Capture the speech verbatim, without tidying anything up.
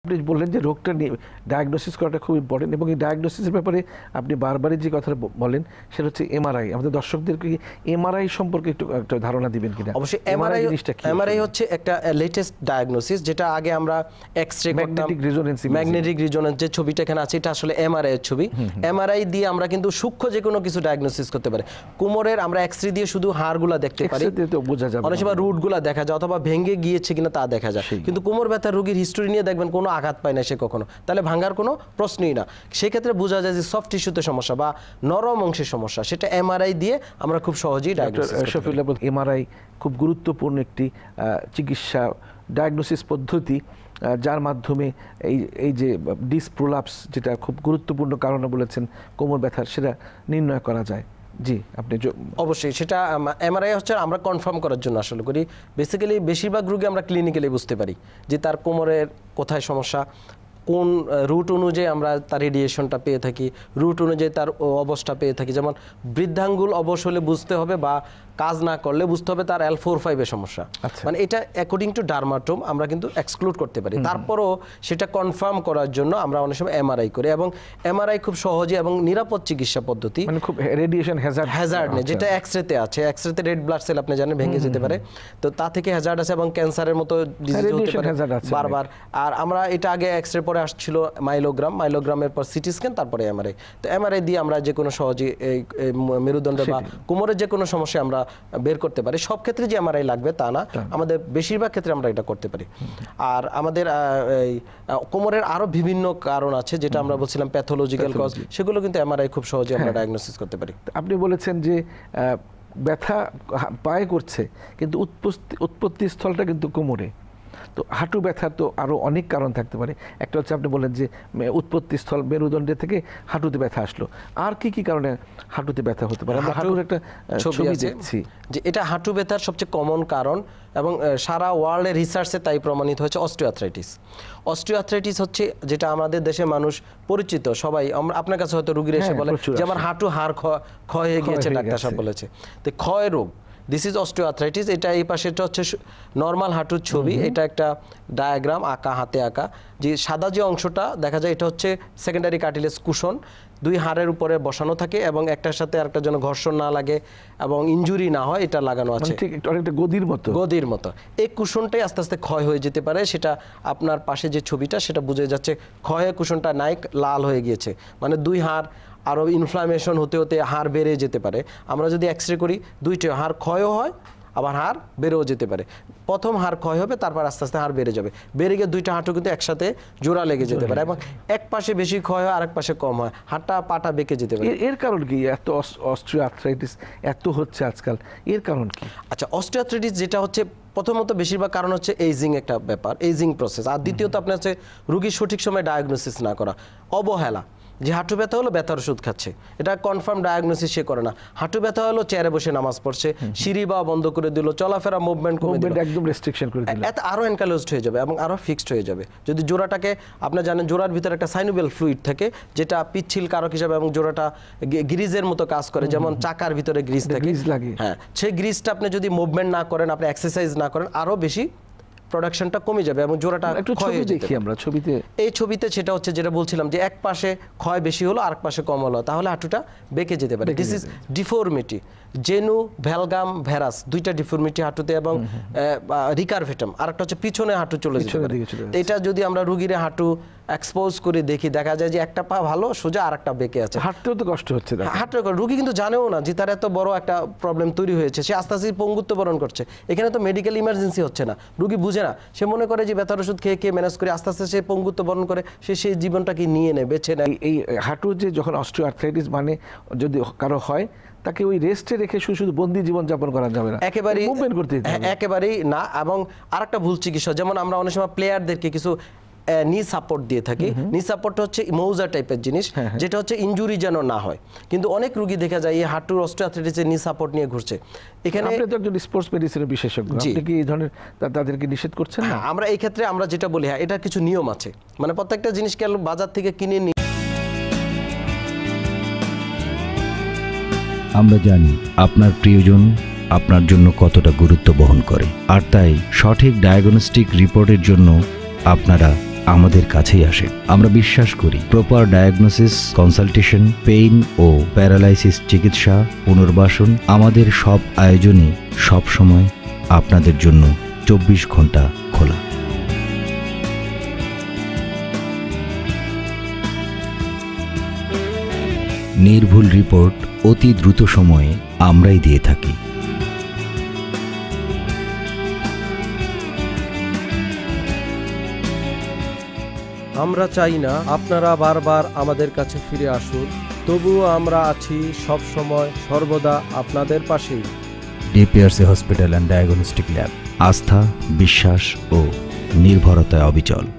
আপনি বললেন যে রোগটা নিয়ে ডায়াগনোসিস করাটা খুব ইম্পর্টেন্ট, এবং এই ডায়াগনোসিসের ব্যাপারে আপনি বারবারই যে কথাটা বলেন সেটা হচ্ছে এমআরআই। আমাদের দর্শকদেরকে এমআরআই সম্পর্কে একটু একটা ধারণা দিবেন কিনা? অবশ্যই এমআরআই এমআরআই হচ্ছে একটা লেটেস্ট ডায়াগনোসিস, যেটা আগে আমরা এক্স-রে করতাম, ম্যাগনেটিক রেজোনেন্স ম্যাগনেটিক রেজোনেন্স যে ছবিটা এখানে আছে এটা আসলে এমআরআই এর ছবি। এমআরআই দিয়ে আমরা কিন্তু সূক্ষ্ম যে কোনো কিছু ডায়াগনোসিস করতে পারি। কোমরের আমরা এক্স-রে দিয়ে শুধু হাড়গুলা দেখতে পারি, বোঝা যাবে, অনেক সময় রুটগুলা দেখা যায় অথবা ভেঙে গিয়েছে কিনা তা দেখা যায়, কিন্তু কোমর ব্যথার রোগীর হিস্টোরি নিয়ে দেখবেন কোনো আঘাত পায় না সে কখনো, তাহলে ভাঙার কোনো প্রশ্নই না। সেক্ষেত্রে বোঝা যায় যে সফট টিস্যুতে সমস্যা বা নরম অংশের সমস্যা, সেটা এমআরআই দিয়ে আমরা খুব সহজেই ডায়াগনোসিস করতে পারি। এমআরআই খুব গুরুত্বপূর্ণ একটি চিকিৎসা ডায়াগনোসিস পদ্ধতি, যার মাধ্যমে এই এই যে ডিস্ক প্রোলাপস, যেটা খুব গুরুত্বপূর্ণ কারণে বলেছেন কোমর ব্যথার, সেটা নির্ণয় করা যায়। জি, আপনি অবশ্যই সেটা এমআরআই হচ্ছে আমরা কনফার্ম করার জন্য আসলে করি। বেসিক্যালি বেশিরভাগ রোগী আমরা ক্লিনিক্যালি বুঝতে পারি যে তার কোমরের কোথায় সমস্যা, কোন রুট অনুযায়ী আমরা তার রেডিয়েশনটা পেয়ে থাকি, রুট অনুযায়ী তার অবস্থা পেয়ে থাকি। যেমন বৃদ্ধাঙ্গুল অবশ হলে বুঝতে হবে বা কাজ না করলে বুঝতে হবে তার এল ফোর ফাইভের সমস্যা, মানে এটা অ্যাকর্ডিং টু ডার্মাটোম আমরা কিন্তু এক্সক্লুড করতে পারি। তারপরও সেটা কনফার্ম করার জন্য আমরা অনেক সময় এমআরআই করি, এবং এমআরআই খুব সহজে এবং নিরাপদ চিকিৎসা পদ্ধতি, মানে খুব রেডিয়েশন হ্যাজার্ড হ্যাজার্ড নেই, যেটা এক্সরেতে আছে। এক্সরেতে রেড ব্লাড সেল আপনি জানেন ভেঙে যেতে পারে, তো তা থেকে হ্যাজার্ড আছে, এবং ক্যান্সারের মতো ডিজিজ হতে পারে বারবার। আর আমরা এটা আগে এক্সরে পরে আসছিল মাইলোগ্রাম, মাইলোগ্রামের পর সিটি স্ক্যান, তারপরে এমআরআই। তো এমআরআই দিয়ে আমরা যে কোনো সহজে এই মেরুদণ্ড বা কোমরের যে কোনো সমস্যা আমরা বের করতে পারি। সব ক্ষেত্রে যে এমআরআই লাগবে তা না, আমাদের বেশিরভাগ ক্ষেত্রে আমরা এটা করতে পারি। আর আমাদের এই কোমরের আরো বিভিন্ন কারণ আছে, যেটা আমরা বলছিলাম প্যাথোলজিক্যাল কজ, সেগুলো কিন্তু এমআরআই খুব সহজে আমরা ডায়াগনোসিস করতে পারি। আপনি বলেছেন যে ব্যথা পায়ে করছে, কিন্তু উৎপত্তি উৎপত্তি স্থলটা কিন্তু কোমরে। তো হাঁটু ব্যথার তো আরও অনেক কারণ থাকতে পারে। একটা হচ্ছে আপনি বললেন যে উৎপত্তি স্থল মেরুদণ্ডে থেকে হাঁটুতে ব্যথা আসলো, আর কি কি কারণে হাঁটুতে ব্যথা হতে পারে? আমরা হাঁটুর একটা ছবি দেখছি যে এটা হাঁটু ব্যথার সবচেয়ে কমন কারণ, এবং সারা ওয়ার্ল্ডের রিসার্চে তাই প্রমাণিত হয়েছে অস্টিওআর্থ্রাইটিস। অস্টিওআর্থ্রাইটিস হচ্ছে যেটা আমাদের দেশে মানুষ পরিচিত, সবাই আপনার কাছে হয়তো রোগীর এসে বলে যে আমার হাঁটু হাড় ক্ষয় হয়ে গিয়েছে, ডাক্তার সাহেব বলেছে। তো ক্ষয় রোগ, দিস ইজ অস্টিওআর্থ্রাইটিস। এটা এই পাশেটা হচ্ছে নর্মাল হাঁটুর ছবি, এটা একটা ডায়াগ্রাম আঁকা, হাতে আঁকা। যে সাদা যে অংশটা দেখা যায় এটা হচ্ছে সেকেন্ডারি কার্টিলেজ কুশন, দুই হাড়ের উপরে বসানো থাকে, এবং একটার সাথে আরেকটার জন্য ঘর্ষণ না লাগে এবং ইনজুরি না হয়, এটা লাগানো আছে অনেকটা গদির মতো। গদির মতো এই কুশনটাই আস্তে আস্তে ক্ষয় হয়ে যেতে পারে। সেটা আপনার পাশে যে ছবিটা সেটা বুঝে যাচ্ছে ক্ষয়ে কুশনটা নাই, লাল হয়ে গিয়েছে, মানে দুই হাড় আরও ইনফ্লামেশন হতে হতে হাড় বেড়ে যেতে পারে। আমরা যদি এক্সরে করি দুইটা হাড় ক্ষয়ও হয়, আবার হাড় বেড়েও যেতে পারে। প্রথম হাড় ক্ষয় হবে, তারপর আস্তে আস্তে হাড় বেড়ে যাবে, বেড়ে গিয়ে দুইটা হাঁটু কিন্তু একসাথে জোড়া লেগে যেতে পারে, এবং এক পাশে বেশি ক্ষয় হয়, আরেক পাশে কম হয়, হাড়টা পাটা বেঁকে যেতে পারে। এর কারণ কি এত অস্টিওআর্থ্রাইটিস এত হচ্ছে আজকাল? এর কারণ কি? আচ্ছা, অস্টিওআর্থ্রাইটিস যেটা হচ্ছে প্রথমত বেশিরভাগ কারণ হচ্ছে এইজিং একটা ব্যাপার, এইজিং প্রসেস। আর দ্বিতীয়ত আপনার হচ্ছে রোগীর সঠিক সময় ডায়াগনোসিস না করা, অবহেলা। যে হাঁটু ব্যথা হলো ব্যথার ওষুধ খাচ্ছে, এটা কনফার্ম ডায়াগনোসিস সে করে না। হাঁটু ব্যথা হলো চেয়ারে বসে নামাজ পড়ছে, সিঁড়ি বা বন্ধ করে দিল, চলাফেরা মুভমেন্ট কমে দিল, একদম রেস্ট্রিকশন করে দিল, এত আরো এনকালোজড হয়ে যাবে এবং আরো ফিক্সড হয়ে যাবে। যদি জোড়াটাকে আপনি জানেন জোড়ার ভিতরে একটা সাইনোভিয়াল ফ্লুইড থাকে, যেটা পিচ্ছিল কারক হিসাবে, এবং জোড়াটা গ্রিজের মতো কাজ করে, যেমন চাকার ভিতরে গ্রিজ থাকে, হ্যাঁ, সেই গ্রিজটা আপনি যদি মুভমেন্ট না করেন, আপনি এক্সারসাইজ না করেন, আরো বেশি প্রোডাকশনটা কমে যাবে এবং জোড়াটা ক্ষয় হয়ে যাবে। আমরা ছবিতে এই ছবিতে সেটা হচ্ছে যেটা বলছিলাম যে এক পাশে ক্ষয় বেশি হলো, আরেক পাশে কম হলো, তাহলে হাঁটুটা বেঁকে যেতে পারে। This is deformity. Genu valgum varus দুইটা ডিফর্মিটি হাঁটুতে, এবং রিকারভেটাম আরেকটা হচ্ছে পিছনে হাঁটু চলে যেতে পারে। এটা যদি আমরা রোগীর হাঁটু এক্সপোজ করে দেখি, দেখা যায় যে একটা পা ভালো সোজা, আরেকটা বেঁকে আছে, হাঁটতেও তো কষ্ট হচ্ছে। হাঁটতে রোগী কিন্তু জানেও না যে তার এত বড় একটা প্রবলেম তৈরি হয়েছে, সে আস্তে আস্তে পঙ্গুত্ব বরণ করছে। এখানে তো মেডিকেল ইমার্জেন্সি হচ্ছে না, রোগী বুঝে না, সে মনে করে যে ব্যথার ওষুধ খেয়ে খেয়ে ম্যানেজ করে আস্তে আস্তে সে পঙ্গুত্ব বরণ করে, সে সেই জীবনটাকে নিয়ে নেয়, বেছে নেয়। এই হাঁটু যে যখন অস্টিওআর্থ্রাইটিস মানে যদি কারো হয়, তাকে ওই রেস্টে রেখে শুধু শুধু বন্দি জীবন যাপন করা যাবে না, একেবারেই মুভমেন্ট করতে হবে, একেবারেই না। এবং আরেকটা ভুল চিকিৎসা, যেমন আমরা অনেক সময় প্লেয়ারদেরকে কিছু নি সাপোর্ট দিয়ে থাকি। নি সাপোর্টটা হচ্ছে মৌজা টাইপের জিনিস, যেটা হচ্ছে ইনজুরি যেন না হয়। কিন্তু অনেক রোগী দেখা যায় এই হাঁটুর অস্টিওআর্থ্রাইটিসের নি সাপোর্ট নিয়ে ঘুরছে। এখানে আপনি তো একজন স্পোর্টস মেডিসিনের বিশেষজ্ঞ, আপনি কি এই ধরনের তাদেরকে নিষেধ করছেন না? আমরা এই ক্ষেত্রে আমরা যেটা বলি, হ্যাঁ, এটা কিছু নিয়ম আছে, মানে প্রত্যেকটা জিনিসকে বাজার থেকে কিনে নিয়ে আমরা জানি আপনার প্রিয়জন আপনার জন্য কতটা গুরুত্ব বহন করে, আর তাই সঠিক ডায়াগনস্টিক রিপোর্টের জন্য আপনারা আমাদের কাছেই আসেন। আমরা বিশ্বাস করি প্রপার ডায়াগনোসিস, কনসালটেশন, পেইন ও প্যারালাইসিস চিকিৎসা, পুনর্বাসন, আমাদের সব আয়োজনই সবসময় আপনাদের জন্য চব্বিশ ঘন্টা খোলা। নির্ভুল রিপোর্ট অতি দ্রুত সময়ে আমরাই দিয়ে থাকি। আমরা চাই না আপনারা বারবার আমাদের কাছে ফিরে আসুন, তবুও আমরা আছি সব সময় সর্বদা আপনাদের পাশেই। DPRC hospital and diagnostic lab, আস্থা, বিশ্বাস ও নির্ভরতায় অবিচল।